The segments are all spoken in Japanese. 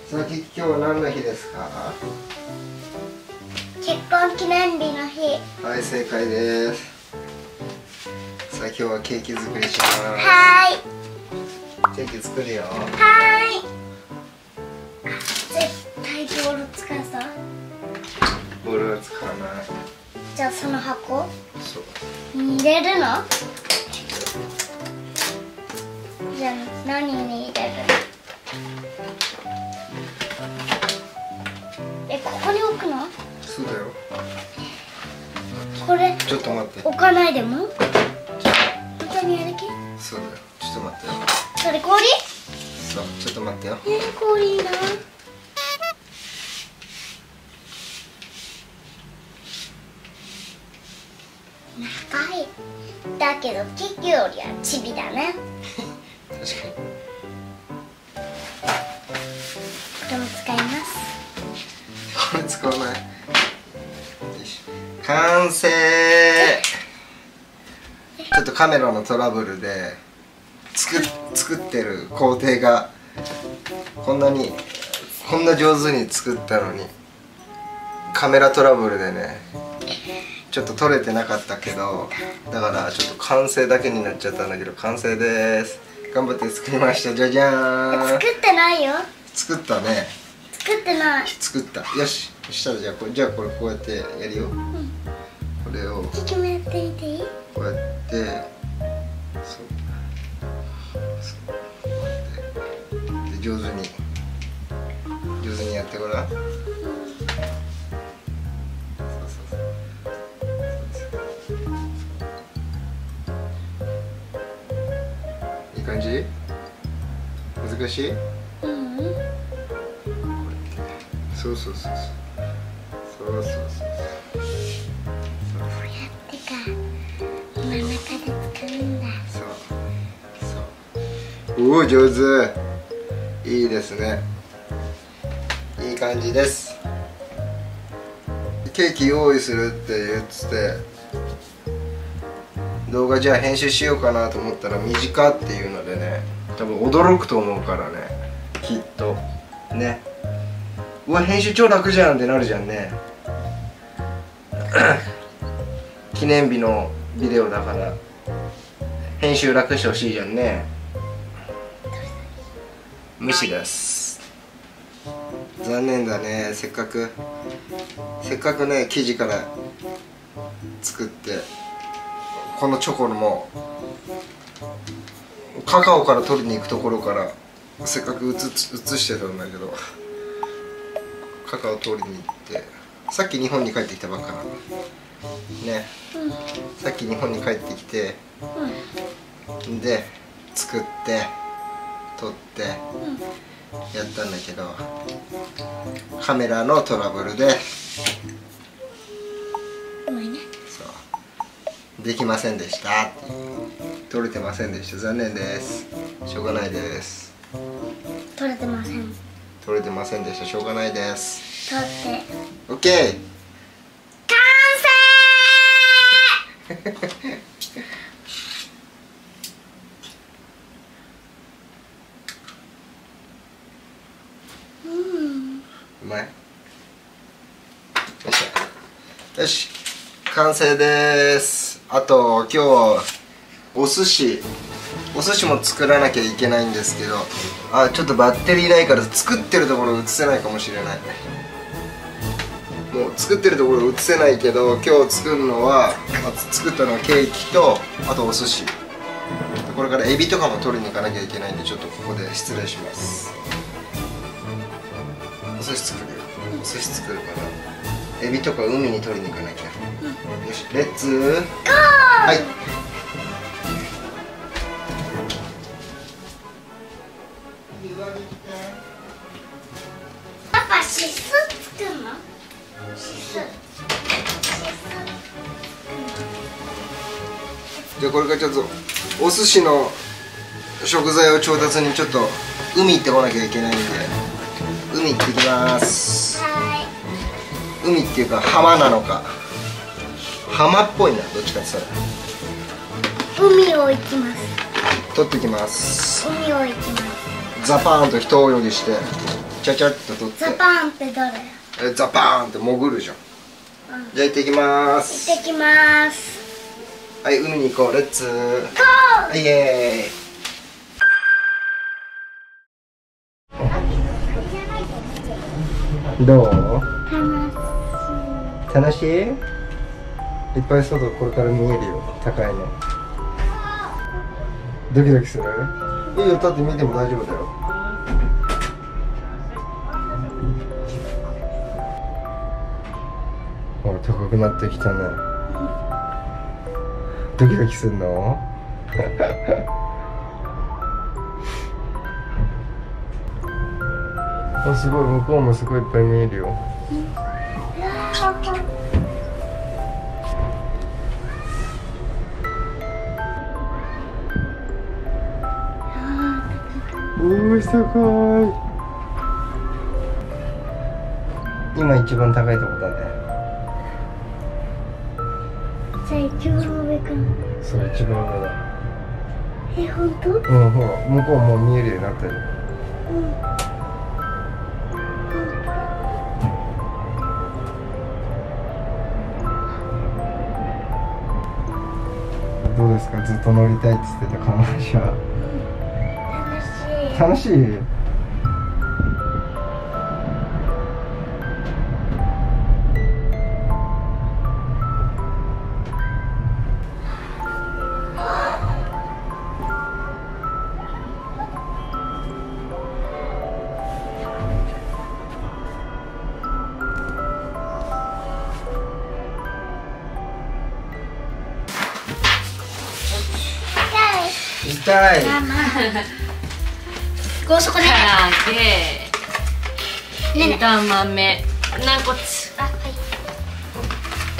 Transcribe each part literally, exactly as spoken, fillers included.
さき、今日は何の日ですか？ 結婚記念日の日。 はい、正解です。さあ、今日はケーキ作りします。 はーい。ケーキ作るよ。 はーい。絶対ボール使うぞ。 ボールは使わない。 じゃあその箱そうに入れるの？じゃあ何に入れるの？え、ここに置くの？ そうだよ。 これちょっと待って。 置かないでも？本当にやる気？ そうだよ。ちょっと待ってよ。 それ氷？ そう、ちょっと待ってよ。 えー、氷いいな。長い。だけどケーキよりはチビだね。 確かに。 これも使います。 これ使わない。よし。完成。ちょっとカメラのトラブルで作っ作ってる工程がこんなにこんな上手に作ったのにカメラトラブルでねちょっと撮れてなかったけど、だからちょっと完成だけになっちゃったんだけど完成です。頑張って作りました。じゃじゃーん。 作ってないよ。 作ったね。 作ってない。 作った。よし。そしたらじゃあこれじゃあこれこうやってやるよ。うん、これをキキもやってみていい？ こうやってそうそうこうやってで上手に上手にやってごらん。いい感じ？難しい？ うん。 そうそうそうそう。そうそうそうそう。 こうやってか真ん中で使うんだ。 そうそう。おお、上手。いいですね。いい感じです。ケーキ用意するって言ってて。動画じゃあ編集しようかなと思ったら短っていうのでね、多分驚くと思うからね、きっとね。うわ、編集超楽じゃんってなるじゃんね。記念日のビデオだから編集楽してほしいじゃんね。無視です。残念だね。せっかくせっかくね生地から作ってこのチョコもカカオから取りに行くところからせっかく写してたんだけど、カカオ取りに行ってさっき日本に帰ってきたばっかなのね、うん、さっき日本に帰ってきて、うん、で作って撮って、うん、やったんだけどカメラのトラブルでできませんでした。撮れてませんでした。残念です。しょうがないです。 撮れてません。 撮れてませんでした。しょうがないです。 撮って。 オッケー。 完成。うん。 うまい。よいしょ。よし。完成です。あと今日お寿司お寿司も作らなきゃいけないんですけど、あ、ちょっとバッテリーないから作ってるところ映せないかもしれない。もう作ってるところ映せないけど、今日作るのは作ったのはケーキとあとお寿司。これからエビとかも取りに行かなきゃいけないんで、ちょっとここで失礼します。お寿司作るよ。お寿司作るからエビとか海に取りに行かなきゃ。よし、レッツゴー。はい。 パパ、シス作るの？シス。 じゃあこれからちょっとお寿司の食材を調達にちょっと海行ってこなきゃいけないんで、海行ってきます。 はい。 海っていうか浜なのか。浜っぽいな、どっちかって言ったら海を行きます。 取ってきます。 海を行きます。 ザパーンと一泳ぎしてちゃちゃっと取ってザパーンってどれ？ えザパーンって潜るじゃん、うん、じゃあ行ってきまーす。 行ってきまーす。 はい、海に行こう。レッツゴー。はい、イエーイ。どう？楽しい？いっぱい外これから見えるよ。高いのドキドキする？いいよ、立って見ても大丈夫だよ。ほら、高くなってきたね。ドキドキするの？あ、すごい、向こうもすごいいっぱい見えるよ。おー、高い。今一番高いとこだね。 じゃあ一番上かな。 そう、一番上だ。 え、本当？ うん、ほら、向こうもう見えるようになってる。 うん。 どうですか？ずっと乗りたいって言ってた彼女は。楽しい。楽しい？痛い。 高速ね。 唐揚げ、枝豆、軟骨。 あ、はい。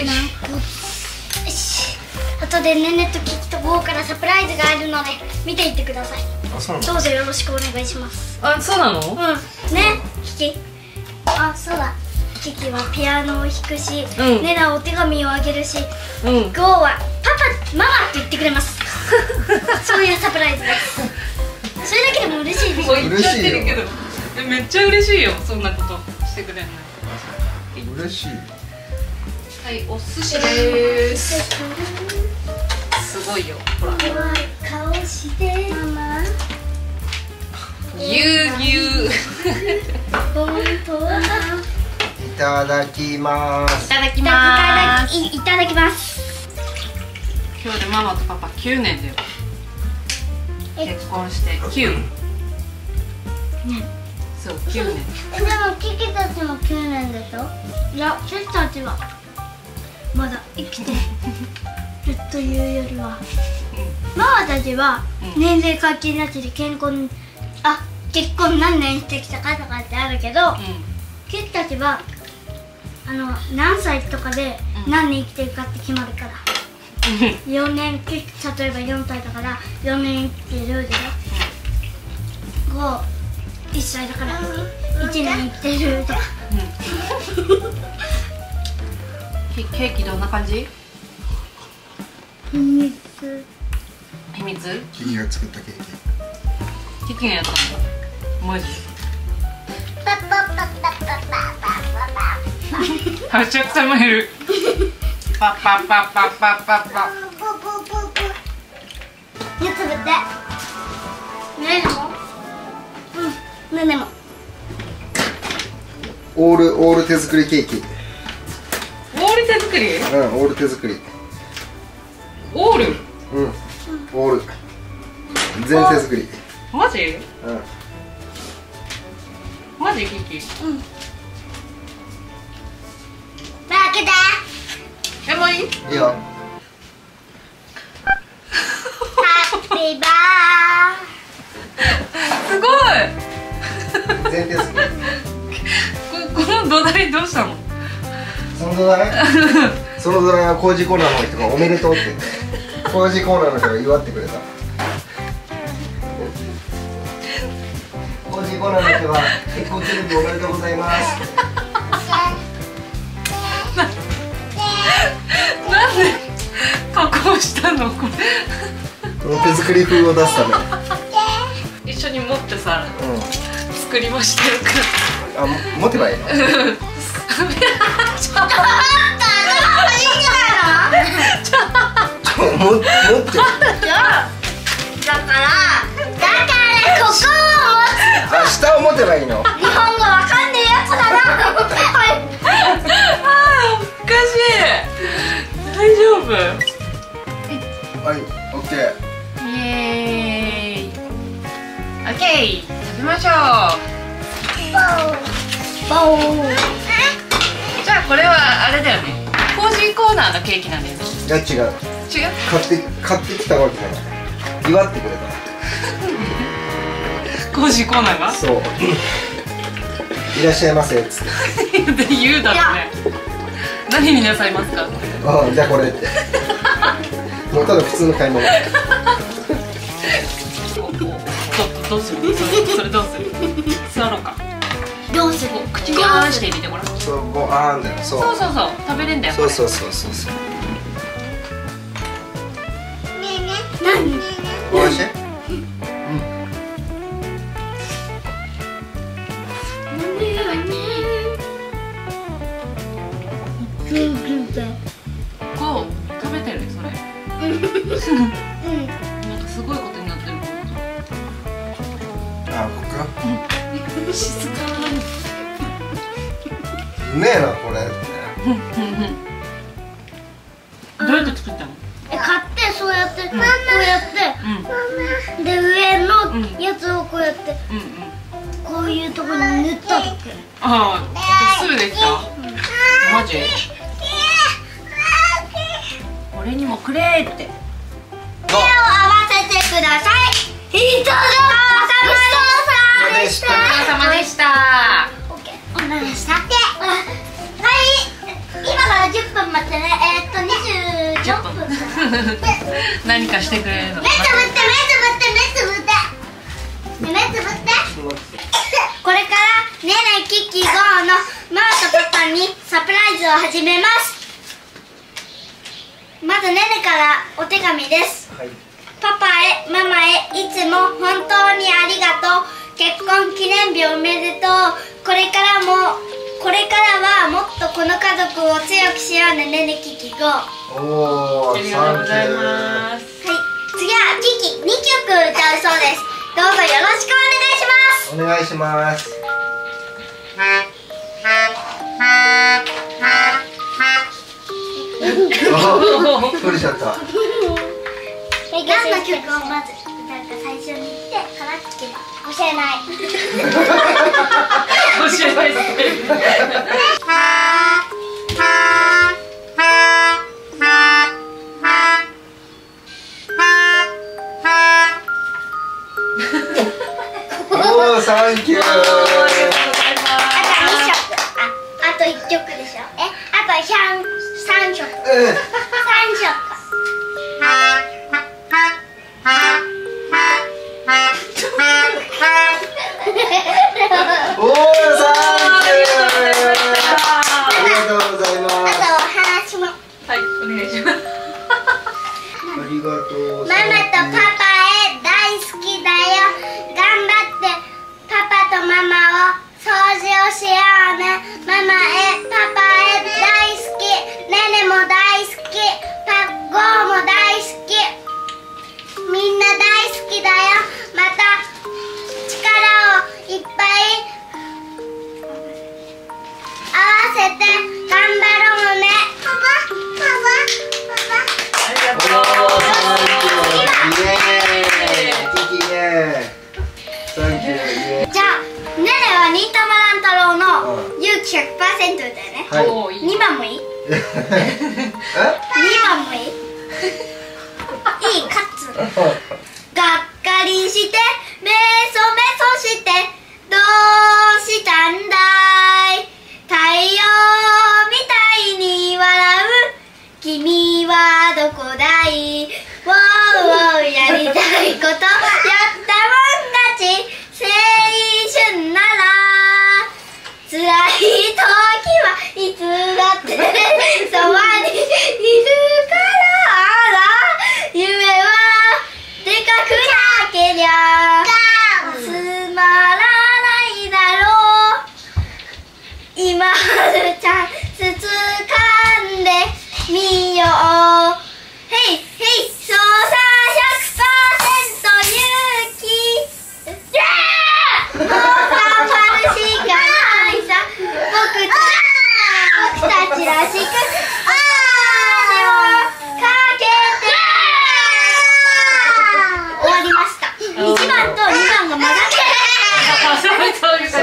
軟骨。よし。後でねねとキキとゴーからサプライズがあるので見ていってください。 あ、そうなの？ どうぞよろしくお願いします。 あ、そうなの？ うん。ね、キキ。あ、そうだ。キキはピアノを弾くし、うん、ネナお手紙をあげるし、うん、ゴーはパパ、ママって言ってくれます。そういうサプライズです。それだけでも嬉しいです。 言っちゃってるけど、めっちゃ嬉しいよ。そんなことしてくれるの。 嬉しい。 はい、お寿司です。すごいよ。ほら。 顔してママ。 ぎゅうぎゅう。 本当は。 いただきます。 いただきます。 いただきます。 今日でママとパパきゅうねんだよ。結婚してきゅうねん。そう、きゅうねん。 でもキキたちもきゅうねんでしょ？いや、キキたちはまだ生きてるというよりは、ママたちは年齢関係なしで健康に、あ、結婚何年してきたかとかってあるけど、キキたちはあの何歳とかで何年生きてるかって決まるから。よねん、例えばよんさいだからよねん生きてるでしょ。ご、いっさいだからいちねん生きてるとか。 ケーキどんな感じ？ 秘密。 秘密？ キキが作ったケーキ。 キキがやったの？マジ？めちゃくちゃ燃える。パッパッパッパッパッパッパ。 目つぶって。ねねも。うん。ねねも。 オールオール手作りケーキ。 オール手作り？ うん、オール手作り。 オール？ うん。オール。全手作り。 マジ？ うん。 マジキキ？ うん。開けて。 え、もういい？ いいよ。 ハッピーバー。すごい。 全手作り。 こ、この土台どうしたの？ その土台？その土台は工事コーナーの人がおめでとうって言って、工事コーナーの人が祝ってくれた。工事コーナーの人は結婚記念日おめでとうございます。 なんで加工したのこれ？ この手作り風を出すため。 一緒に持ってさ、 うん、 作作りましたよ。 あ、持てばいいの。 ちょっと待って、頭いいんじゃないの？ ちょ、も、持って。 だからだからここを持つ。 あ、下を持てばいいの。 日本語わかんねえやつだな。はい。 あー、おかしい。大丈夫。 はい、オッケー。 イエーイ。オッケー、食べましょボー。 う。じゃあこれはあれだよね。コージーコーナーのケーキなんだよね。 いや、違う。 違う？ 買って、買ってきたわけじゃない。祝ってくれコージーコーナーが？ た。そう。いらっしゃいませっつって。 で言うだろうね。何になさいますか？ ああ、じゃあこれって。もうただ普通の買い物。 どうする？それそれどうする？座ろうか。 どうする？ 口に合わせてみてごらん。 そう、ごあんだよ。そう。 そうそうそう、食べれんだよ。 そうそうそうそうそう。 何？ おいしい？ こう食べてるそれ。なんかすごいことになってる。 あ、ここ。 静かに。 うめえな、これって。 どうやって作ったの？ え、買ってそうやってこうやってで上のやつをこうやってうんうん。 こういうところに塗っただけ。 ああ、すぐできた。マジ？俺にもくれーって。 手を合わせてください。いただきました。 お疲れ様でした。 オッケー、お願いしたって。はい、今からじゅっぷん待ってね。えー、っとにじゅうよんぷん。 何かしてくれるの？ 目つぶって目つぶって目つぶって目つぶって。これからねねキッキーゴーのママとパパにサプライズを始めます。まずねねからお手紙です。 はい。 パパへママへいつも本当にありがとう。結婚記念日おめでとう。これからもこれからはもっとこの家族を強くしようね、ねねキキゴー。 おお、 ありがとうございます。 はい、次はキキにきょく歌うそうです。どうぞよろしくお願いします。 お願いします。取れちゃった。 何の曲をまず歌うか最初に言ってから聞けば教えない。 教えないですね。 おお、サンキュー。 あとにしょく、あ、あといっきょくでしょ。え、あとさん、さんしょく。 うん。 さんしょく。 おお、サンキュー。ありがとうございます。 あとお話も。 はい、お願いします。 ありがとう。 ママとパパへ大好きだよ。頑張ってパパとママを掃除をしようね。ママへパパへ大好き。ねねも大好き。パゴーも大好き。みんな大好きだよ。また力をいっぱい合わせて頑張ろうね。パパパパパパ。 ありがとう。 イエーイ。キキイエーイ。サンキュー。イエーイ。 じゃあ、ねねは忍たま乱太郎の勇気 ひゃくパーセント だよね。 はい。 おーいい。 にばんもいい？にえ？ ばんもいい？いいかつ。がっかりしてメソメソしてどうしたんだい。太陽みたいに笑う君はどこだい。ウォーウォーやりたいことやったもん勝ち。青春なら辛い時はいつだってそばにいるから夢はでかくなけりゃつまらない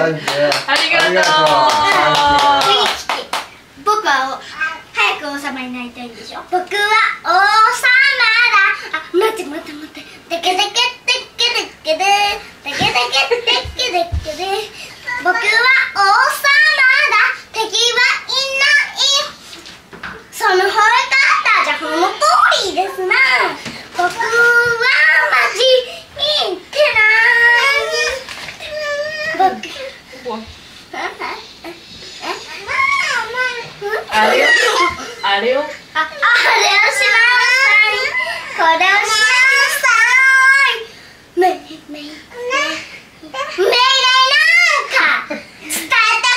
サンキュー。 ありがとう。 ありがとう。 次聞き。僕は早く王様になりたいんでしょ。僕は王様だ。あ、待って待って待って。テケテケテケテケテテケテケテケテケテ。僕は王様だ。敵はいない。その吠え方じゃこの通りですな。僕はマジいってない。僕。 あれをあれをあ、あれをしなさい。これをしなさい。めめめ命令なんか伝えたく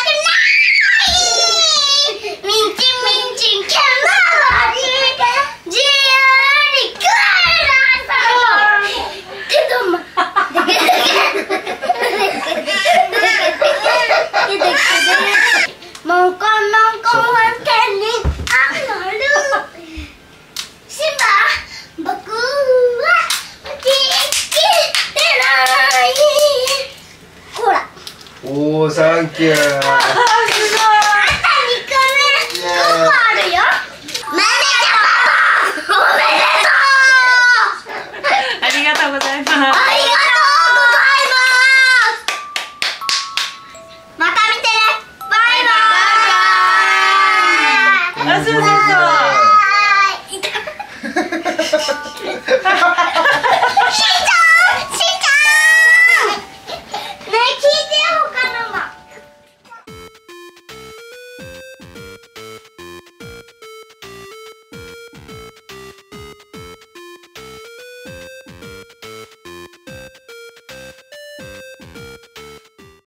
ない。ミンチンミンチンキャラリ自由に食えなさい。けどまもうこの子は手に余る。シンバ、僕は生きてない。ほら。 おー、サンキュー。